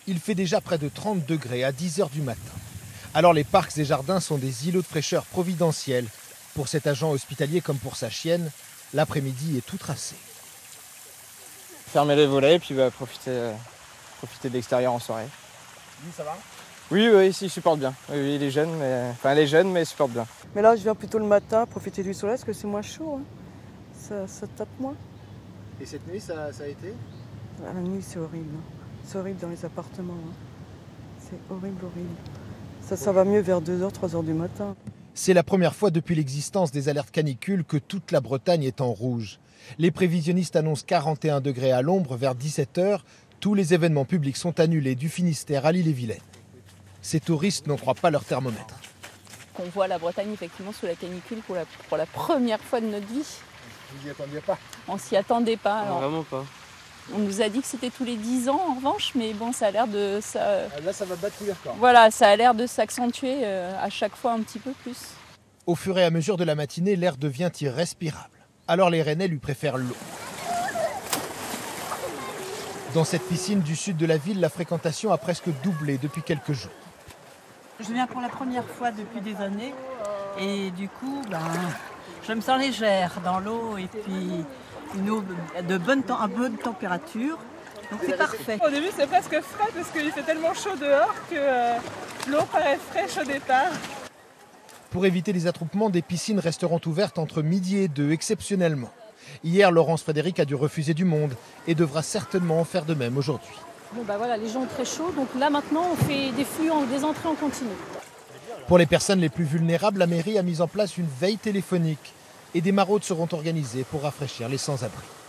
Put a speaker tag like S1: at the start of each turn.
S1: Il fait déjà près de 30 degrés à 10 h du matin. Alors les parcs et jardins sont des îlots de fraîcheur providentiels. Pour cet agent hospitalier comme pour sa chienne, l'après-midi est tout tracé.
S2: Fermer les volets et puis profiter de l'extérieur en soirée.
S3: Lui, ça va?
S2: Oui, ici, il supporte bien. Oui, il est jeune, mais il supporte bien.
S4: Mais là, je viens plutôt le matin profiter du soleil parce que c'est moins chaud. Hein. Ça tape moins.
S3: Et cette nuit, ça a été?
S4: La nuit, c'est horrible. C'est horrible dans les appartements. Hein. C'est horrible. Ça va mieux vers 2 h, 3 h du matin.
S1: C'est la première fois depuis l'existence des alertes canicules que toute la Bretagne est en rouge. Les prévisionnistes annoncent 41 degrés à l'ombre vers 17 h. Tous les événements publics sont annulés du Finistère à l'Ille-et-Vilaine. Ces touristes n'en croient pas leur thermomètre.
S5: On voit la Bretagne effectivement sous la canicule pour la première fois de notre vie.
S3: Vous n'y attendiez pas?
S5: On s'y attendait pas.
S2: Non, vraiment pas.
S5: On nous a dit que c'était tous les 10 ans en revanche, mais bon, ça a l'air de
S3: Là, ça va battre tous les records.
S5: Voilà, ça a l'air de s'accentuer à chaque fois un petit peu plus.
S1: Au fur et à mesure de la matinée, l'air devient irrespirable. Alors les Rennais lui préfèrent l'eau. Dans cette piscine du sud de la ville, la fréquentation a presque doublé depuis quelques jours.
S6: Je viens pour la première fois depuis des années et du coup, je me sens légère dans l'eau et puis une eau à bonne température. Donc c'est parfait.
S7: Au début, c'est presque frais parce qu'il fait tellement chaud dehors que l'eau paraît fraîche au départ.
S1: Pour éviter les attroupements, des piscines resteront ouvertes entre midi et 2 exceptionnellement. Hier, Laurence Frédéric a dû refuser du monde et devra certainement en faire de même aujourd'hui.
S8: Bon voilà, les gens ont très chaud, donc là maintenant on fait des entrées en continu.
S1: Pour les personnes les plus vulnérables, la mairie a mis en place une veille téléphonique et des maraudes seront organisées pour rafraîchir les sans-abri.